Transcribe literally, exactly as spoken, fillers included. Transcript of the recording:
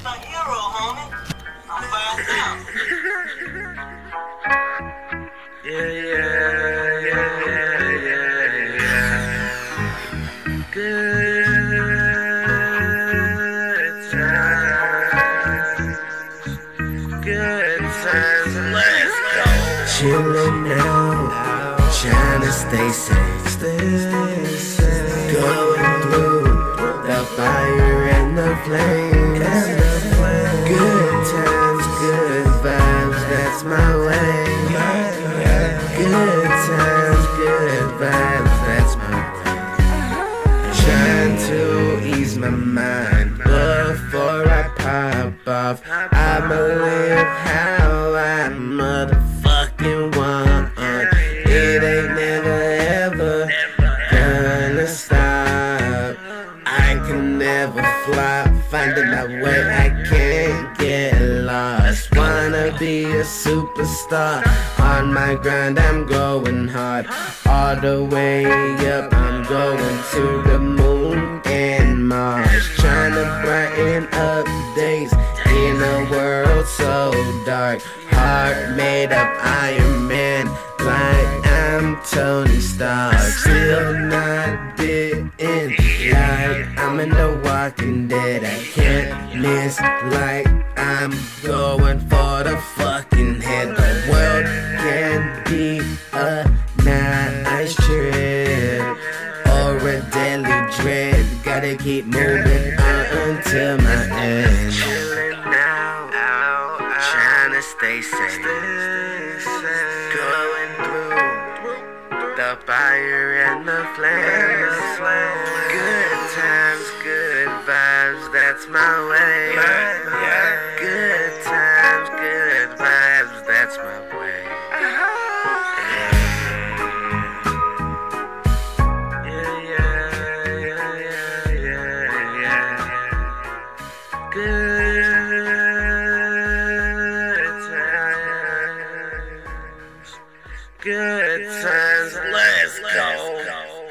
my hero, homie. I'm fast out. Yeah, yeah, yeah, yeah, yeah. Good times, good times, let's go. Chillin' out, tryna stay safe, stay safe. Going through the fire and the flames. Good times, good vibes, that's my way. Good times, good vibes, that's my way. Trying to ease my mind before I pop off. I'ma live how I motherfucking want. It ain't never ever gonna stop. I can never flop, finding my way, I can't get lost. Wanna be a superstar, on my grind I'm going hard. All the way up, I'm going to the moon and Mars. Tryna brighten up days in a world so dark. Heart made up Iron Man, like I'm Tony Stark. Still not bitten, like I'm in The Walking Dead. I can't miss, like I'm going for the fucking head. The world can be a nice trip or a deadly dread. Gotta keep moving on until my end. Chillin' out, tryna stay safe. Going through the fire and the flames. Good times, good vibes, that's my way. Good times, good vibes, that's my way. Yeah, yeah, yeah, yeah, yeah, yeah. Good times, good times, let's go.